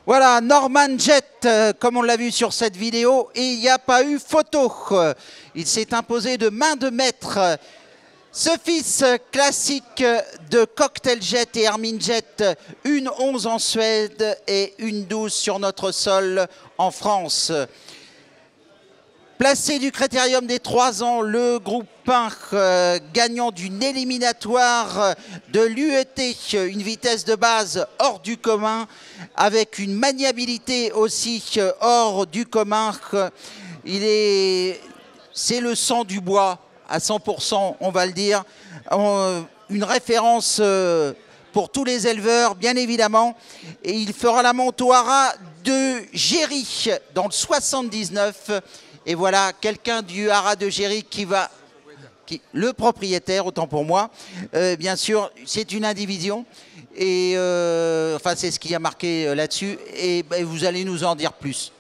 Voilà, Norman Jet, comme on l'a vu sur cette vidéo, et il n'y a pas eu photo. Il s'est imposé de main de maître. Ce fils classique de Cocktail Jet et Armin Jet, une 11 en Suède et une 12 sur notre sol en France. Placé du critérium des 3 ans, le groupe 1 gagnant d'une éliminatoire de l'UET, une vitesse de base hors du commun, avec une maniabilité aussi hors du commun. C'est le sang du bois à 100%, on va le dire. Une référence pour tous les éleveurs, bien évidemment. Et il fera la monte au haras de Géry dans le 79. Et voilà, quelqu'un du haras de Géry le propriétaire, autant pour moi. Bien sûr, c'est une indivision. Et enfin, c'est ce qui a marqué là-dessus. Et vous allez nous en dire plus.